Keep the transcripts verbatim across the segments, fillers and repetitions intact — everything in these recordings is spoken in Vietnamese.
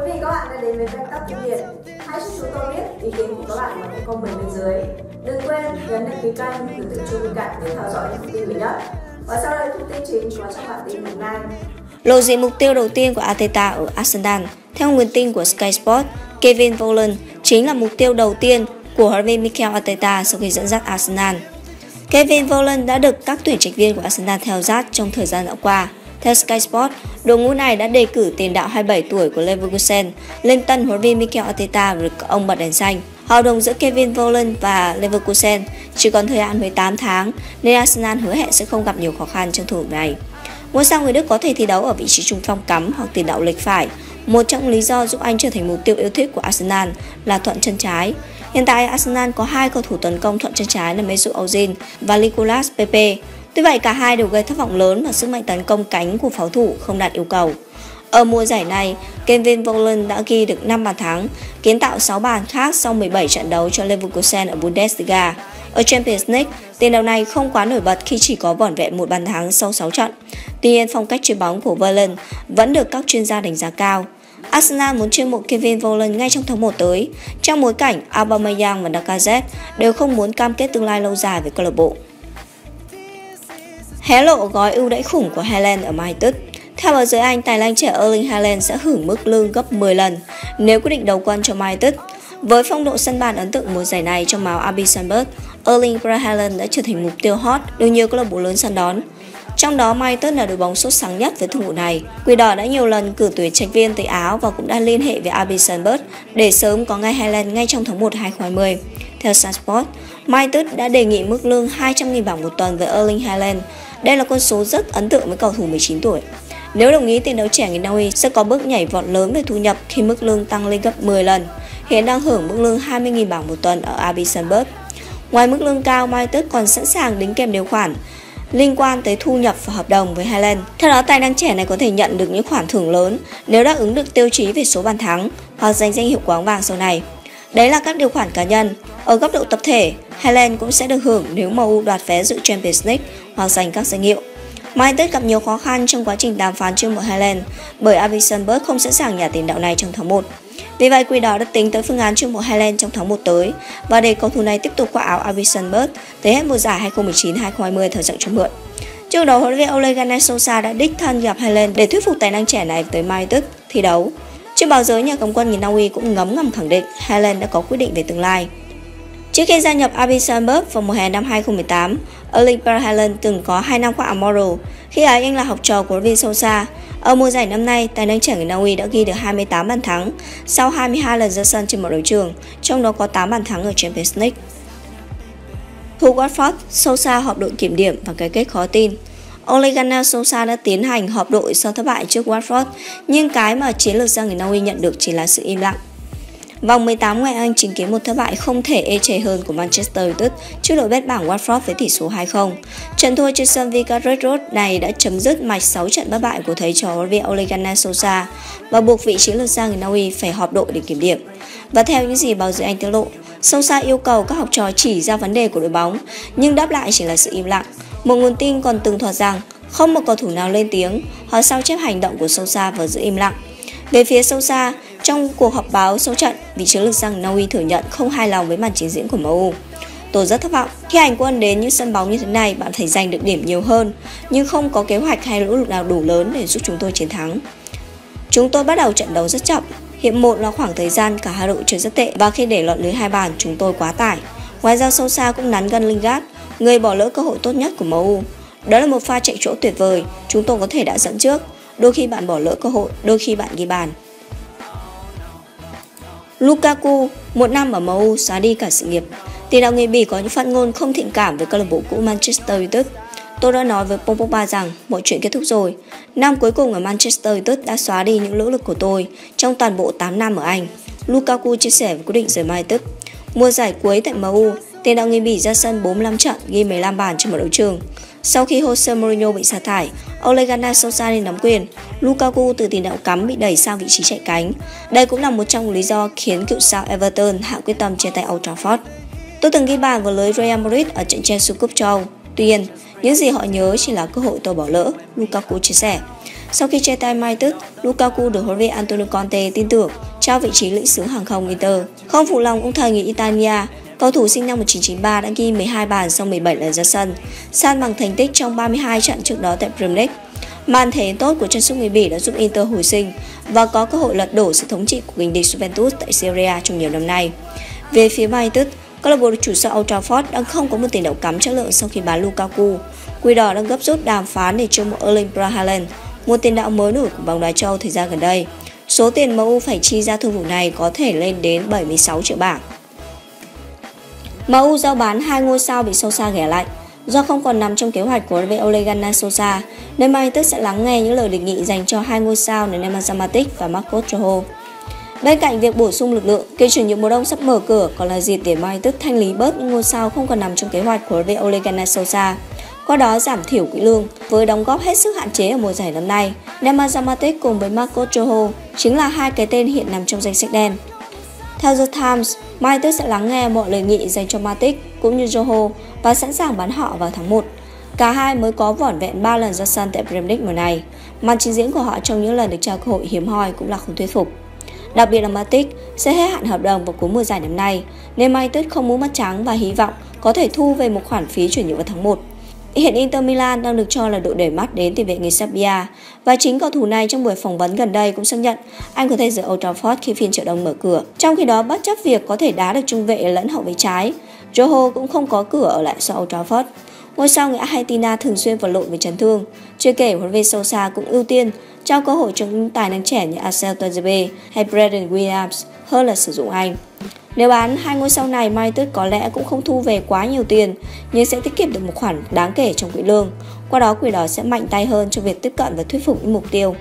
Quý vị các bạn đã đến với Backup Kinh điển. Hãy cho chúng tôi biết ý kiến của các bạn bằng comment bên dưới. Đừng quên nhấn đăng ký kênh, biểu tượng chuông bên cạnh để theo dõi những thông tin mới nhất. Và sau đây thông tin chính có trong bản tin hôm nay. Lộ diện mục tiêu đầu tiên của Arteta ở Arsenal. Theo nguồn tin của Sky Sports, Kevin Volland chính là mục tiêu đầu tiên của huấn luyện viên Mikel Arteta sau khi dẫn dắt Arsenal. Kevin Volland đã được các tuyển trạch viên của Arsenal theo dõi trong thời gian đã qua. Theo Sky Sports, đội ngũ này đã đề cử tiền đạo hai mươi bảy tuổi của Leverkusen lên tân huấn luyện viên Mikel Arteta và được ông bật đèn xanh. Hợp đồng giữa Kevin Volland và Leverkusen chỉ còn thời hạn mười tám tháng nên Arsenal hứa hẹn sẽ không gặp nhiều khó khăn trong thủ tục này. Ngôi sao người Đức có thể thi đấu ở vị trí trung phong cắm hoặc tiền đạo lệch phải. Một trong lý do giúp anh trở thành mục tiêu yêu thích của Arsenal là thuận chân trái. Hiện tại Arsenal có hai cầu thủ tấn công thuận chân trái là Mesut Ozil và Nicolas Pepe. Tuy vậy cả hai đều gây thất vọng lớn và sức mạnh tấn công cánh của pháo thủ không đạt yêu cầu. Ở mùa giải này, Kevin Volland đã ghi được năm bàn thắng, kiến tạo sáu bàn khác sau mười bảy trận đấu cho Leverkusen ở Bundesliga. Ở Champions League, tiền đạo này không quá nổi bật khi chỉ có vỏn vẹn một bàn thắng sau sáu trận. Tuy nhiên, phong cách chuyền bóng của Volland vẫn được các chuyên gia đánh giá cao. Arsenal muốn chiêu mộ Kevin Volland ngay trong tháng một tới, trong bối cảnh Aubameyang và Lacazette đều không muốn cam kết tương lai lâu dài với câu lạc bộ. Hé lộ gói ưu đãi khủng của Haaland ở Man United. Theo báo giới Anh, tài năng trẻ Erling Haaland sẽ hưởng mức lương gấp mười lần nếu quyết định đầu quân cho Man United. Với phong độ sân bàn ấn tượng mùa giải này trong máu rờ bê Salzburg, Erling Haaland đã trở thành mục tiêu hot được nhiều câu lạc bộ lớn săn đón. Trong đó, Man United là đội bóng sốt sáng nhất với thương vụ này. Quỷ đỏ đã nhiều lần cử tuyển trạch viên tới Áo và cũng đã liên hệ với rờ bê Salzburg để sớm có ngay Haaland ngay trong tháng một năm hai không hai không. Theo Sun Sport, Man United đã đề nghị mức lương hai trăm nghìn bảng một tuần với Erling Haaland. Đây là con số rất ấn tượng với cầu thủ mười chín tuổi. Nếu đồng ý, tiền đạo trẻ người Na Uy sẽ có bước nhảy vọt lớn về thu nhập khi mức lương tăng lên gấp mười lần. Hiện đang hưởng mức lương hai mươi nghìn bảng một tuần ở rờ bê Salzburg. Ngoài mức lương cao, Man United còn sẵn sàng đính kèm điều khoản liên quan tới thu nhập và hợp đồng với Haaland. Theo đó, tài năng trẻ này có thể nhận được những khoản thưởng lớn nếu đáp ứng được tiêu chí về số bàn thắng hoặc giành danh hiệu quả bóng vàng sau này. Đấy là các điều khoản cá nhân. Ở góc độ tập thể, Haaland cũng sẽ được hưởng nếu em u đoạt vé dự Champions League hoặc giành các danh hiệu. Man United gặp nhiều khó khăn trong quá trình đàm phán chiêu mộ Haaland bởi rờ bê Salzburg không sẵn sàng nhả tiền đạo này trong tháng một. Vì vậy, Quỷ đỏ đã tính tới phương án chiêu mộ Haaland trong tháng một tới và để cầu thủ này tiếp tục khoác áo rờ bê Salzburg tới hết mùa giải hai không một chín hai không hai không thời gian cho mượn. Trước đó, huấn luyện viên Ole Gunnar Solskjaer đã đích thân gặp Haaland để thuyết phục tài năng trẻ này tới Man United thi đấu. Trên báo giới, nhà cầm quân người Na Uy cũng ngấm ngầm khẳng định Haaland đã có quyết định về tương lai. Trước khi gia nhập rờ bê Salzburg vào mùa hè năm hai không một tám, Erling Haaland từng có hai năm khoác áo Moro. Khi ấy, anh là học trò của huấn luyện viên Solskjaer. Ở mùa giải năm nay, tài năng trẻ người Na Uy đã ghi được hai mươi tám bàn thắng sau hai mươi hai lần ra sân trên mọi đấu trường, trong đó có tám bàn thắng ở Champions League. Thu Watford, Solskjaer họp đội kiểm điểm và cái kết khó tin. Ole Gunnar Solskjaer đã tiến hành họp đội sau thất bại trước Watford, nhưng cái mà chiến lược gia người Na Uy nhận được chỉ là sự im lặng. Vòng mười tám ngoại Anh chứng kiến một thất bại không thể ê chề hơn của Manchester United trước đội bét bảng Watford với tỷ số hai không. Trận thua trên sân Vicarage Road này đã chấm dứt mạch sáu trận bất bại của thầy trò huấn luyện viên Ole Gunnar Solskjaer và buộc vị chiến lược gia người Na Uy phải họp đội để kiểm điểm. Và theo những gì báo giới Anh tiết lộ, Solskjaer yêu cầu các học trò chỉ ra vấn đề của đội bóng, nhưng đáp lại chỉ là sự im lặng. Một nguồn tin còn tường thuật rằng không một cầu thủ nào lên tiếng hoặc sao chép hành động của Solskjaer và giữ im lặng. Về phía Solskjaer, trong cuộc họp báo sau trận, vị chiến lược gia Na Uy thừa nhận không hài lòng với màn trình diễn của em u. Tôi rất thất vọng. Khi hành quân đến những sân bóng như thế này, bạn phải giành được điểm nhiều hơn, nhưng không có kế hoạch hay nỗ lực nào đủ lớn để giúp chúng tôi chiến thắng. Chúng tôi bắt đầu trận đấu rất chậm. Hiệp một là khoảng thời gian cả hai đội chơi rất tệ và khi để lọt lưới hai bàn, chúng tôi quá tải. Ngoài ra, Solskjaer cũng nắn gân Lingard, người bỏ lỡ cơ hội tốt nhất của em u. Đó là một pha chạy chỗ tuyệt vời, chúng tôi có thể đã dẫn trước. Đôi khi bạn bỏ lỡ cơ hội, đôi khi bạn ghi bàn. Lukaku, một năm ở em u xóa đi cả sự nghiệp. Tiền đạo người Bỉ có những phát ngôn không thiện cảm với câu lạc bộ cũ Manchester United. Tôi đã nói với Paul Pogba rằng mọi chuyện kết thúc rồi. Năm cuối cùng ở Manchester United đã xóa đi những nỗ lực của tôi trong toàn bộ tám năm ở Anh. Lukaku chia sẻ với quyết định rời Man United. Mùa giải cuối tại em u, tiền đạo người Bỉ ra sân bốn mươi lăm trận, ghi mười lăm bàn trên một đấu trường. Sau khi Jose Mourinho bị sa thải, Ole Gunnar Solskjaer lên nắm quyền. Lukaku từ tiền đạo cắm bị đẩy sang vị trí chạy cánh. Đây cũng là một trong lý do khiến cựu sao Everton hạ quyết tâm chia tay Old Trafford. Tôi từng ghi bàn vào lưới Real Madrid ở trận Chelsea Cup châu Âu. Tuy nhiên, những gì họ nhớ chỉ là cơ hội tôi bỏ lỡ, Lukaku chia sẻ. Sau khi chia tay United, Lukaku được huấn luyện viên Antonio Conte tin tưởng trao vị trí lĩnh sứ hàng không Inter. Không phụ lòng ông thầy người Italia, cầu thủ sinh năm một nghìn chín trăm chín mươi ba đã ghi mười hai bàn sau mười bảy lần ra sân, san bằng thành tích trong ba mươi hai trận trước đó tại Premier League. Màn thể hiện tốt của chân sút người Bỉ đã giúp Inter hồi sinh và có cơ hội lật đổ sự thống trị của kình địch Juventus tại Serie A trong nhiều năm nay. Về phía United, câu lạc bộ được chủ sân Old Trafford đang không có một tiền đạo cắm chất lượng sau khi bán Lukaku. Quỷ đỏ đang gấp rút đàm phán để chiêu mộ Erling Haaland, một tiền đạo mới nổi của bóng đá châu thời gian gần đây. Số tiền em u phải chi ra thương vụ này có thể lên đến bảy mươi sáu triệu bảng. em u giao bán hai ngôi sao bị Sousa ghẻ lạnh. Do không còn nằm trong kế hoạch của Ole Gunnar Solskjaer, nên United sẽ lắng nghe những lời đề nghị dành cho hai ngôi sao là Nemanja Matic và Marcos Rojo. Bên cạnh việc bổ sung lực lượng, kỳ chuyển nhượng mùa đông sắp mở cửa còn là dịp để United thanh lý bớt những ngôi sao không còn nằm trong kế hoạch của Ole Gunnar Solskjaer, qua đó giảm thiểu quỹ lương. Với đóng góp hết sức hạn chế ở mùa giải năm nay, Nemanja Matic cùng với Marcos Rojo chính là hai cái tên hiện nằm trong danh sách đen. Theo The Times, United sẽ lắng nghe mọi lời nghị dành cho Matic cũng như Rojo và sẵn sàng bán họ vào tháng một. Cả hai mới có vỏn vẹn ba lần ra sân tại Premier League mùa này. Màn trình diễn của họ trong những lần được trao cơ hội hiếm hoi cũng là không thuyết phục. Đặc biệt là Matic sẽ hết hạn hợp đồng vào cuối mùa giải năm nay, nên United không muốn mất trắng và hy vọng có thể thu về một khoản phí chuyển nhượng vào tháng một. Hiện Inter Milan đang được cho là đội đẩy mắt đến tiền vệ người Serbia, và chính cầu thủ này trong buổi phỏng vấn gần đây cũng xác nhận anh có thể rời Old Trafford khi phiên chợ đông mở cửa. Trong khi đó, bất chấp việc có thể đá được trung vệ lẫn hậu vệ trái, Rojo cũng không có cửa ở lại sau Old Trafford. Ngôi sao người Argentina thường xuyên vật lộn với chấn thương, chưa kể huấn luyện viên Solskjaer cũng ưu tiên trao cơ hội cho những tài năng trẻ như Axel Tuanzebe hay Brandon Williams hơn là sử dụng anh. Nếu bán hai ngôi sao này, United có lẽ cũng không thu về quá nhiều tiền, nhưng sẽ tiết kiệm được một khoản đáng kể trong quỹ lương. Qua đó, Quỷ đỏ sẽ mạnh tay hơn trong việc tiếp cận và thuyết phục những mục tiêu.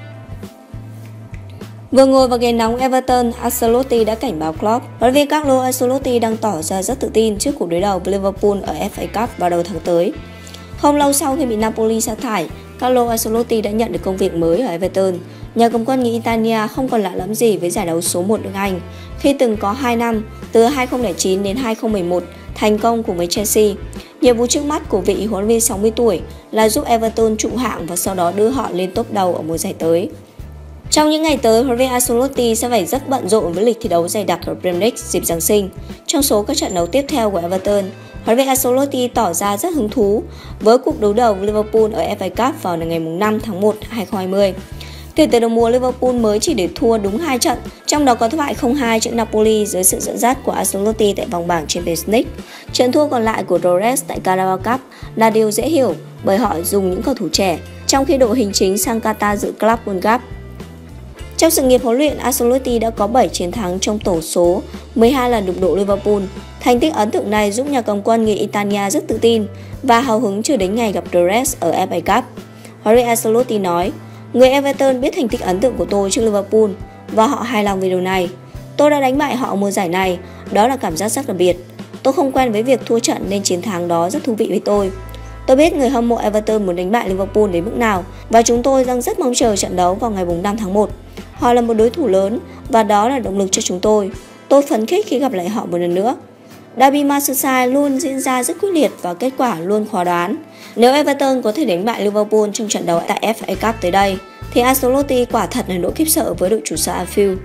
Vừa ngồi vào ghế nóng Everton, Ancelotti đã cảnh báo Klopp. Huấn luyện viên Carlo Ancelotti đang tỏ ra rất tự tin trước cuộc đối đầu với Liverpool ở ép a Cup vào đầu tháng tới. Không lâu sau khi bị Napoli sa thải, Carlo Ancelotti đã nhận được công việc mới ở Everton. Nhà cầm quân người Italia không còn lạ lẫm gì với giải đấu số một nước Anh, khi từng có hai năm, từ hai không không chín đến hai không một một, thành công cùng với Chelsea. Nhiệm vụ trước mắt của vị huấn luyện viên sáu mươi tuổi là giúp Everton trụ hạng và sau đó đưa họ lên top đầu ở mùa giải tới. Trong những ngày tới, huấn luyện viên Ancelotti sẽ phải rất bận rộn với lịch thi đấu dày đặc ở Premier League dịp Giáng sinh. Trong số các trận đấu tiếp theo của Everton, huấn luyện viên Ancelotti tỏ ra rất hứng thú với cuộc đối đầu với Liverpool ở ép a Cup vào ngày năm tháng một năm hai không hai không. Kể từ đầu mùa, Liverpool mới chỉ để thua đúng hai trận, trong đó có thất bại không hai trước Napoli dưới sự dẫn dắt của Ancelotti tại vòng bảng Champions League. Trận thua còn lại của Torres tại Carabao Cup là điều dễ hiểu bởi họ dùng những cầu thủ trẻ, trong khi đội hình chính sang Qatar dự Club World Cup. Trong sự nghiệp huấn luyện, Ancelotti đã có bảy chiến thắng trong tổng số mười hai lần đụng độ Liverpool. Thành tích ấn tượng này giúp nhà cầm quân người Italia rất tự tin và hào hứng chờ đến ngày gặp Torres ở ép a Cup. Huấn luyện Ancelotti nói: "Người Everton biết thành tích ấn tượng của tôi trước Liverpool và họ hài lòng về điều này. Tôi đã đánh bại họ mùa giải này, đó là cảm giác rất đặc biệt. Tôi không quen với việc thua trận nên chiến thắng đó rất thú vị với tôi. Tôi biết người hâm mộ Everton muốn đánh bại Liverpool đến mức nào và chúng tôi đang rất mong chờ trận đấu vào ngày năm tháng một. Họ là một đối thủ lớn và đó là động lực cho chúng tôi. Tôi phấn khích khi gặp lại họ một lần nữa." Derby Merseyside luôn diễn ra rất quyết liệt và kết quả luôn khó đoán. Nếu Everton có thể đánh bại Liverpool trong trận đấu tại ép a Cup tới đây, thì Ancelotti quả thật là nỗi khiếp sợ với đội chủ sân Anfield.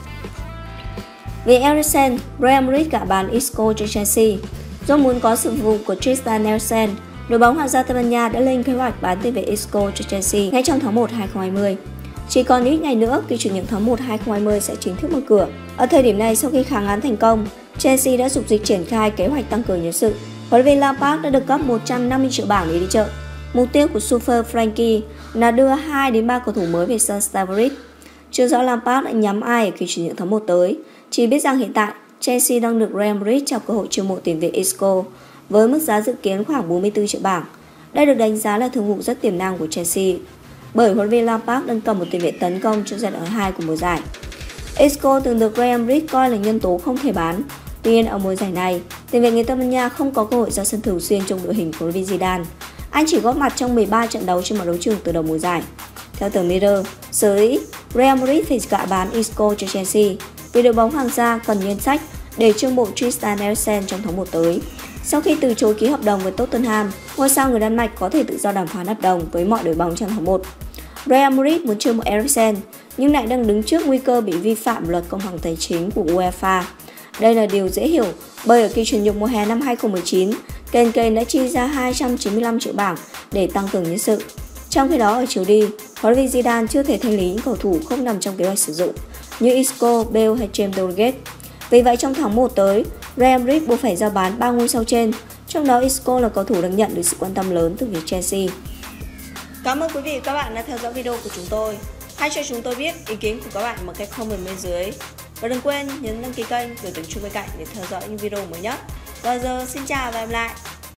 Về Eriksen, Real Madrid gạ bàn Isco cho Chelsea. Do muốn có sự phục vụ của Tristan Eriksen, đội bóng Hoàng gia Tây Ban Nha đã lên kế hoạch bán tiền vệ Isco cho Chelsea ngay trong tháng một năm hai không hai không. Chỉ còn ít ngày nữa, kỳ chuyển nhượng tháng một năm hai không hai không sẽ chính thức mở cửa. Ở thời điểm này, sau khi kháng án thành công, Chelsea đã dục dịch triển khai kế hoạch tăng cường nhân sự. Huấn luyện viên Lampard đã được cấp một trăm năm mươi triệu bảng để đi chợ. Mục tiêu của Super Frankie là đưa hai đến ba cầu thủ mới về sân Stamford Bridge. Chưa rõ Lampard đã nhắm ai ở kỳ chuyển nhượng tháng một tới. Chỉ biết rằng hiện tại Chelsea đang được Real Madrid trao cơ hội chiêu mộ tiền vệ Isco với mức giá dự kiến khoảng bốn mươi tư triệu bảng. Đây được đánh giá là thương vụ rất tiềm năng của Chelsea, bởi huấn luyện viên Lampard đang cầm một tiền vệ tấn công trong giai đoạn hai của mùa giải. Isco từng được Real Madrid coi là nhân tố không thể bán. Tuy nhiên ở mùa giải này, tiền vệ người Tây Ban Nha không có cơ hội ra sân thường xuyên trong đội hình của huấn luyện viên Zidane. Anh chỉ góp mặt trong mười ba trận đấu trên mọi đấu trường từ đầu mùa giải. Theo tờ Mirror, sở dĩ Real Madrid phải gạ bán Isco cho Chelsea vì đội bóng Hoàng gia cần ngân sách để chiêu mộ Tristan Eriksen trong tháng một tới. Sau khi từ chối ký hợp đồng với Tottenham, ngôi sao người Đan Mạch có thể tự do đàm phán hợp đồng với mọi đội bóng trong tháng một. Real Madrid muốn chiêu mộ Eriksen nhưng lại đang đứng trước nguy cơ bị vi phạm luật công bằng tài chính của UEFA. Đây là điều dễ hiểu bởi ở kỳ chuyển nhượng mùa hè năm hai không một chín, Kane Kane đã chi ra hai trăm chín mươi lăm triệu bảng để tăng cường nhân sự. Trong khi đó ở chiều đi, huấn luyện viên Zidane chưa thể thanh lý những cầu thủ không nằm trong kế hoạch sử dụng như Isco, Bale hay James Rodriguez. Vì vậy trong tháng một tới, Real Madrid buộc phải giao bán ba ngôi sao trên, trong đó Isco là cầu thủ đang nhận được sự quan tâm lớn từ phía Chelsea. Cảm ơn quý vị và các bạn đã theo dõi video của chúng tôi. Hãy cho chúng tôi biết ý kiến của các bạn bằng cách comment bên dưới. Và đừng quên nhấn đăng ký kênh, biểu tượng chuông bên cạnh để theo dõi những video mới nhất. Và giờ xin chào và hẹn gặp lại.